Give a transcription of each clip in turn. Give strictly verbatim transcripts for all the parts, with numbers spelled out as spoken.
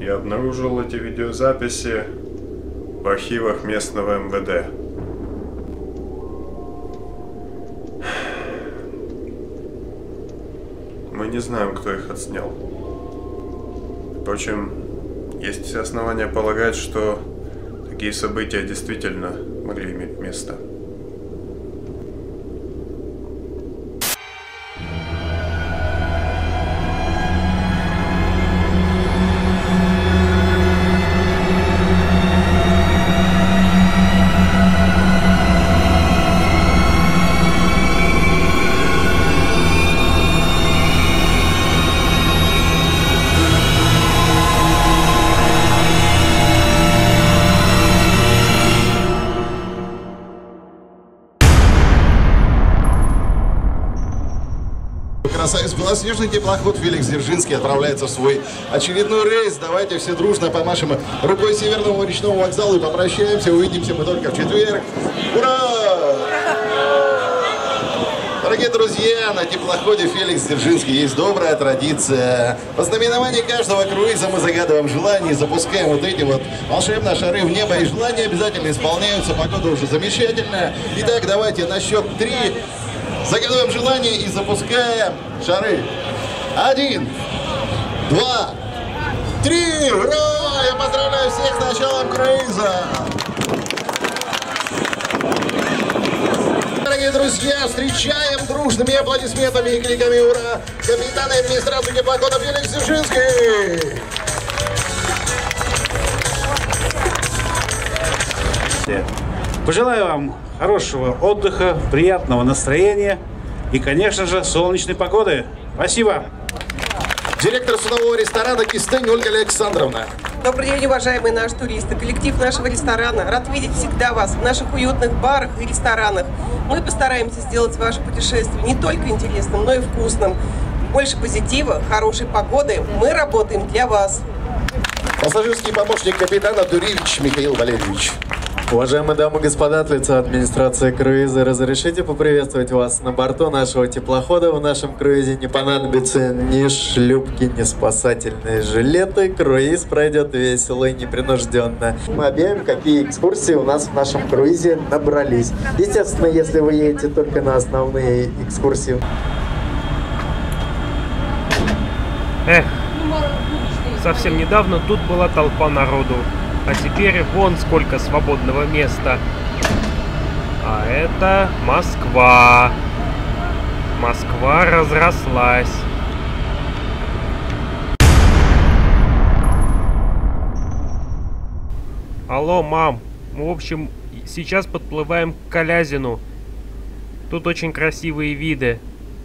Я обнаружил эти видеозаписи в архивах местного эм вэ дэ. Мы не знаем, кто их отснял. Впрочем, есть все основания полагать, что такие события действительно могли иметь место. Красавец, белоснежный теплоход Феликс Дзержинский отправляется в свой очередной рейс. Давайте все дружно помашем рукой Северного речного вокзала и попрощаемся. Увидимся мы только в четверг. Ура! Дорогие друзья, на теплоходе Феликс Дзержинский есть добрая традиция. По знаменованию каждого круиза мы загадываем желание и запускаем вот эти вот волшебные шары в небо. И желания обязательно исполняются. Погода уже замечательная. Итак, давайте на счет три. Загадываем желание и запускаем шары. Один, два, три. Ура! Я поздравляю всех с началом круиза. Дорогие друзья, встречаем дружными аплодисментами и криками ура капитана администрации теплохода Феликс Дзержинский. Пожелаю вам хорошего отдыха, приятного настроения и, конечно же, солнечной погоды. Спасибо. Директор судового ресторана «Кистень» Ольга Александровна. Добрый день, уважаемые наши туристы. Коллектив нашего ресторана рад видеть всегда вас в наших уютных барах и ресторанах. Мы постараемся сделать ваше путешествие не только интересным, но и вкусным. Больше позитива, хорошей погоды. Мы работаем для вас. Пассажирский помощник капитана Дуревич Михаил Валерьевич. Уважаемые дамы и господа, от лица администрации круиза разрешите поприветствовать вас на борту нашего теплохода. В нашем круизе не понадобится ни шлюпки, ни спасательные жилеты. Круиз пройдет весело и непринужденно. Мы объявим, какие экскурсии у нас в нашем круизе набрались. Естественно, если вы едете только на основные экскурсии. Эх, совсем недавно тут была толпа народу. А теперь вон сколько свободного места. А это Москва. Москва разрослась. Алло, мам. Мы, в общем, сейчас подплываем к Калязину. Тут очень красивые виды.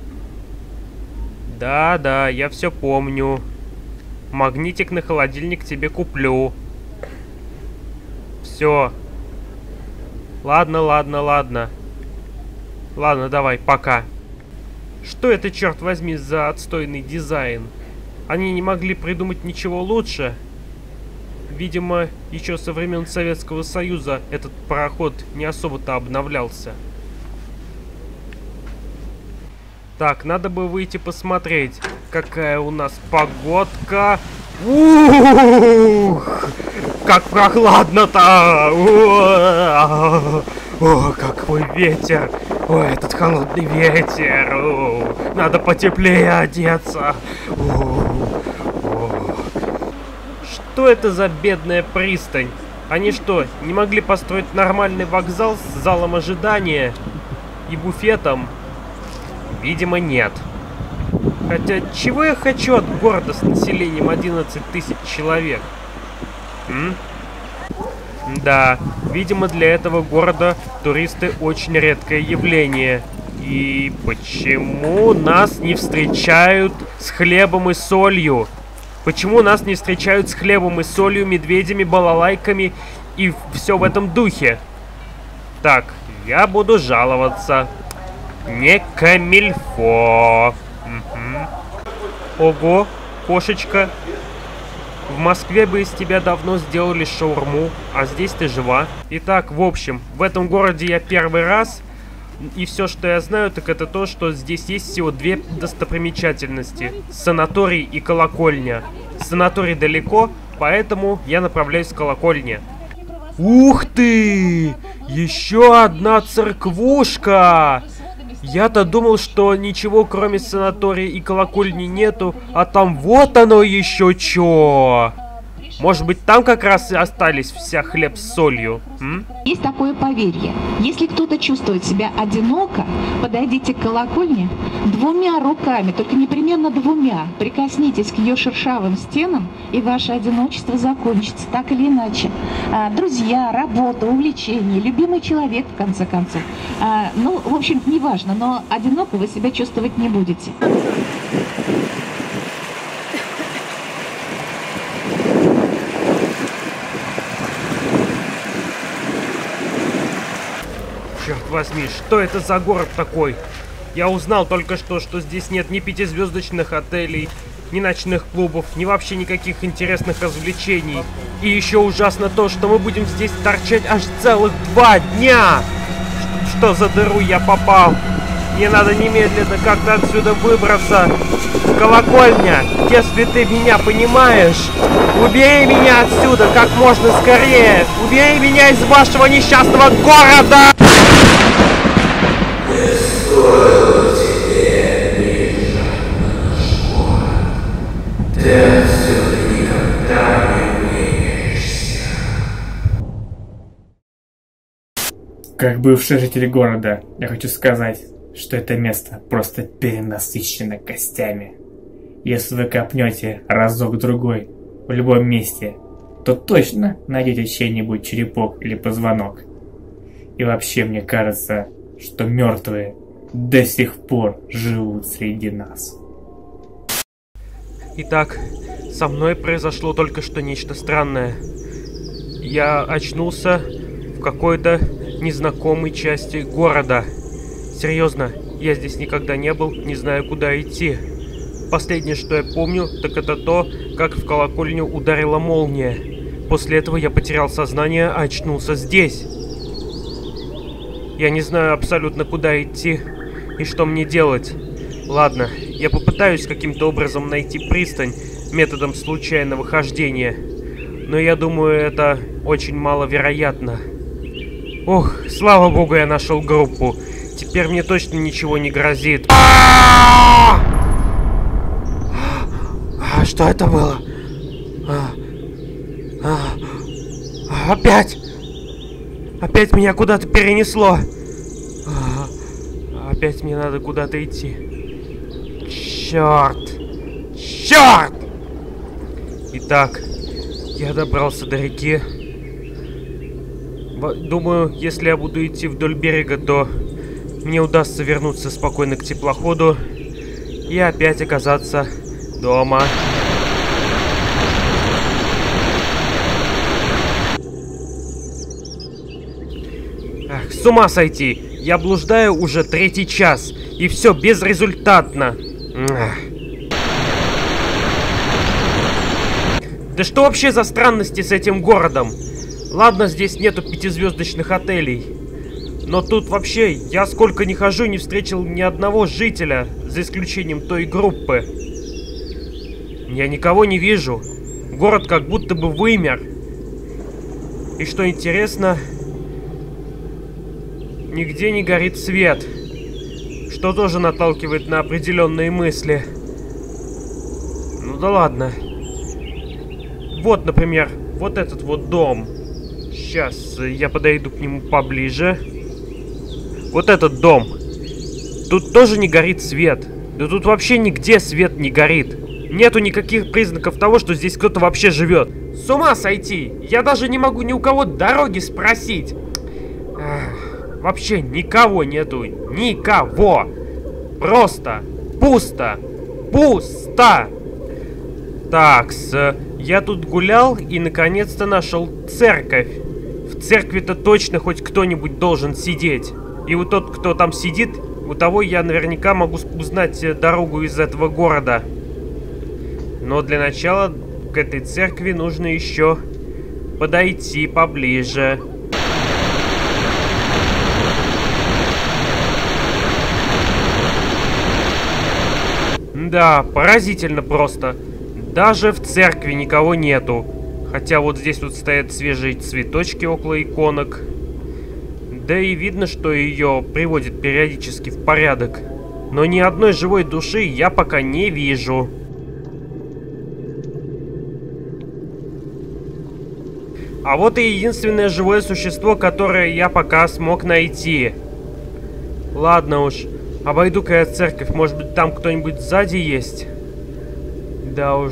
Да, да, я все помню. Магнитик на холодильник тебе куплю. Все. Ладно, ладно, ладно. Ладно, давай, пока. Что это, черт возьми, за отстойный дизайн? Они не могли придумать ничего лучше? Видимо, еще со времен Советского Союза этот пароход не особо-то обновлялся. Так, надо бы выйти посмотреть, какая у нас погодка. Ух! Как прохладно-то! О, какой ветер! Ой, этот холодный ветер! О, надо потеплее одеться! О, о. Что это за бедная пристань? Они что, не могли построить нормальный вокзал с залом ожидания и буфетом? Видимо, нет. Хотя, чего я хочу от города с населением одиннадцать тысяч человек? М? Да, видимо, для этого города туристы очень редкое явление. И почему нас не встречают с хлебом и солью? Почему нас не встречают с хлебом и солью, медведями, балалайками и все в этом духе? Так, я буду жаловаться. Не камильфо. Угу. Ого, кошечка. В Москве бы из тебя давно сделали шаурму, а здесь ты жива. Итак, в общем, в этом городе я первый раз. И все, что я знаю, так это то, что здесь есть всего две достопримечательности. Санаторий и колокольня. Санаторий далеко, Поэтому я направляюсь к колокольне. Ух ты! Еще одна церквушка! Я-то думал, что ничего кроме санатория и колокольни нету, а там вот оно еще чё! Может быть, там как раз и остались вся хлеб с солью? М? Есть такое поверье. Если кто-то чувствует себя одиноко, подойдите к колокольне двумя руками, только непременно двумя. Прикоснитесь к ее шершавым стенам, и ваше одиночество закончится, так или иначе. А, друзья, работа, увлечение, любимый человек, в конце концов. А, ну, в общем, неважно, но одиноко вы себя чувствовать не будете. Черт возьми, что это за город такой? Я узнал только что, что здесь нет ни пятизвездочных отелей, ни ночных клубов, ни вообще никаких интересных развлечений. И еще ужасно то, что мы будем здесь торчать аж целых два дня! Что за дыру я попал? Мне надо немедленно как-то отсюда выбраться. Колокольня, если ты меня понимаешь, убери меня отсюда как можно скорее! Убери меня из вашего несчастного города! Стоило тебе приезжать на наш город. Ты отсюда никогда не выберешься. Как бывший житель города, я хочу сказать, что это место просто перенасыщено костями. Если вы копнете разок-другой в любом месте, то точно найдете чей-нибудь черепок или позвонок. И вообще мне кажется, что мертвые до сих пор живут среди нас. Итак, со мной произошло только что нечто странное. Я очнулся в какой-то незнакомой части города. Серьезно, я здесь никогда не был, не знаю, куда идти. Последнее, что я помню, так это то, как в колокольню ударила молния. После этого я потерял сознание, а очнулся здесь. Я не знаю абсолютно, куда идти и что мне делать. Ладно, я попытаюсь каким-то образом найти пристань методом случайного хождения. Но я думаю, это очень маловероятно. Ох, слава богу, я нашел группу. Теперь мне точно ничего не грозит. А, что это было? Опять! Опять меня куда-то перенесло. Опять мне надо куда-то идти. Черт! Черт! Итак, я добрался до реки. Думаю, если я буду идти вдоль берега, то мне удастся вернуться спокойно к теплоходу и опять оказаться дома. Ах, с ума сойти! Я блуждаю уже третий час, и все безрезультатно. Ах. Да что вообще за странности с этим городом? Ладно, здесь нету пятизвездочных отелей, но тут вообще я сколько ни хожу, не встретил ни одного жителя, за исключением той группы. Я никого не вижу. Город как будто бы вымер. И что интересно, нигде не горит свет, что тоже наталкивает на определенные мысли. Ну да ладно. Вот, например, вот этот вот дом. Сейчас я подойду к нему поближе. Вот этот дом. Тут тоже не горит свет. Да тут вообще нигде свет не горит. Нету никаких признаков того, что здесь кто-то вообще живет. С ума сойти! Я даже не могу ни у кого дороги спросить. Эх, вообще никого нету. Никого. Просто пусто. Пусто. Такс, я тут гулял и наконец-то нашел церковь. В церкви-то точно хоть кто-нибудь должен сидеть. И вот тот, кто там сидит, у того я наверняка могу узнать дорогу из этого города. Но для начала к этой церкви нужно еще подойти поближе. Да, поразительно просто. Даже в церкви никого нету. Хотя вот здесь вот стоят свежие цветочки около иконок. Да и видно, что ее приводит периодически в порядок. Но ни одной живой души я пока не вижу. А вот и единственное живое существо, которое я пока смог найти. Ладно уж, обойду-ка я церковь. Может быть, там кто-нибудь сзади есть? Да уж.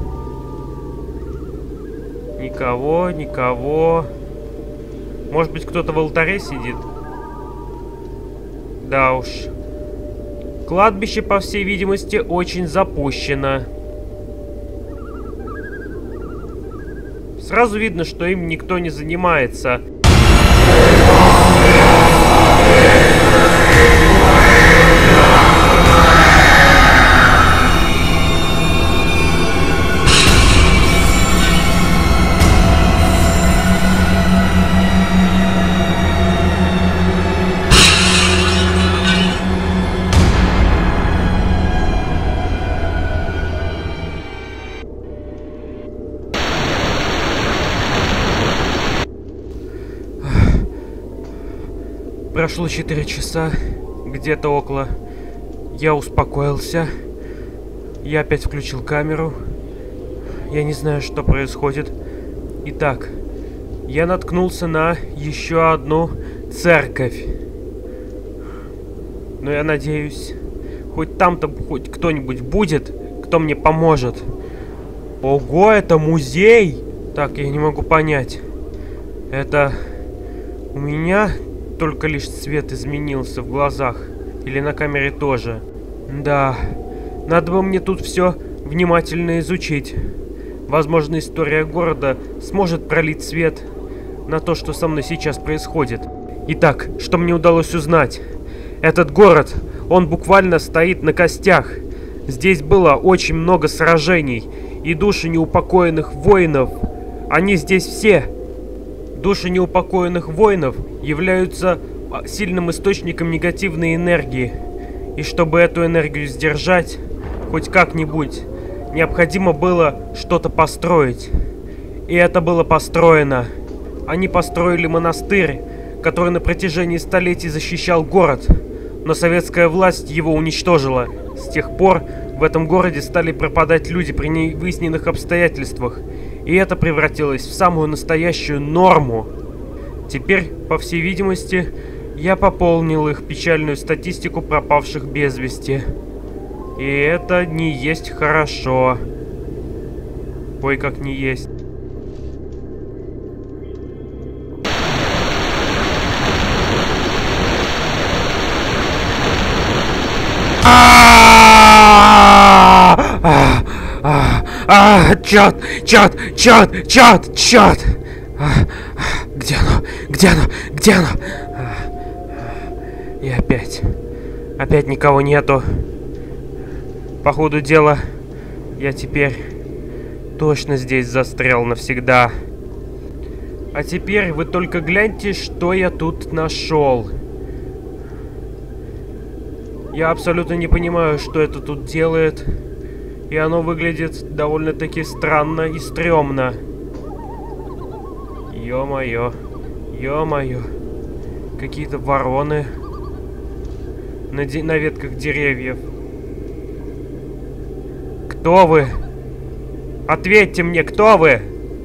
Никого, никого. Может быть, кто-то в алтаре сидит? Да уж. Кладбище, по всей видимости, очень запущено. Сразу видно, что им никто не занимается. Прошло четыре часа, где-то около. Я успокоился. Я опять включил камеру. Я не знаю, что происходит. Итак, я наткнулся на еще одну церковь. Но я надеюсь, хоть там-то хоть кто-нибудь будет, кто мне поможет. Ого, это музей! Так, я не могу понять. Это у меня только лишь цвет изменился в глазах? Или на камере тоже? Да, надо бы мне тут все внимательно изучить. Возможно, история города сможет пролить свет на то, что со мной сейчас происходит. Итак, что мне удалось узнать? Этот город, он буквально стоит на костях. Здесь было очень много сражений, и души неупокоенных воинов, они здесь все. Души неупокоенных воинов являются сильным источником негативной энергии. И чтобы эту энергию сдержать, хоть как-нибудь, необходимо было что-то построить. И это было построено. Они построили монастырь, который на протяжении столетий защищал город, но советская власть его уничтожила. С тех пор в этом городе стали пропадать люди при невыясненных обстоятельствах, и это превратилось в самую настоящую норму. Теперь, по всей видимости, я пополнил их печальную статистику пропавших без вести. И это не есть хорошо. Ой, как не есть. А, чёрт, чёрт, чёрт, чёрт, чёрт! Где оно? Где оно? Где оно? И опять. Опять никого нету. По ходу дела, я теперь точно здесь застрял навсегда. А теперь вы только гляньте, что я тут нашел. Я абсолютно не понимаю, что это тут делает. И оно выглядит довольно-таки странно и стрёмно. Ё-моё. Ё-моё. Какие-то вороны на, на ветках деревьев. Кто вы? Ответьте мне, кто вы?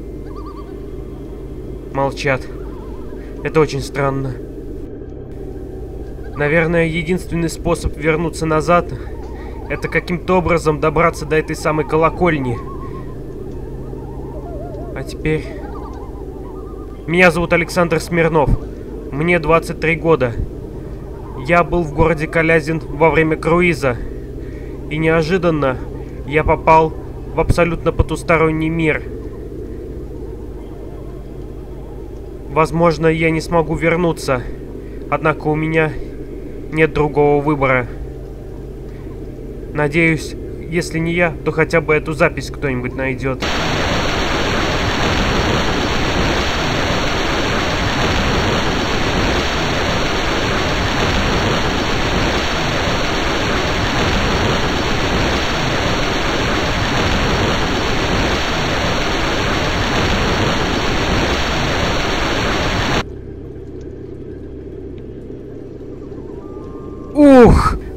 Молчат. Это очень странно. Наверное, единственный способ вернуться назад — это каким-то образом добраться до этой самой колокольни. А теперь... Меня зовут Александр Смирнов. Мне двадцать три года. Я был в городе Калязин во время круиза. И неожиданно я попал в абсолютно потусторонний мир. Возможно, я не смогу вернуться. Однако у меня нет другого выбора. Надеюсь, если не я, то хотя бы эту запись кто-нибудь найдет.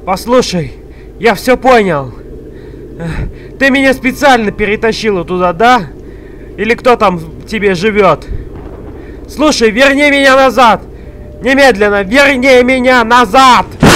Послушай, я все понял. Ты меня специально перетащила туда, да? Или кто там в тебе живет? Слушай, верни меня назад! Немедленно верни меня назад!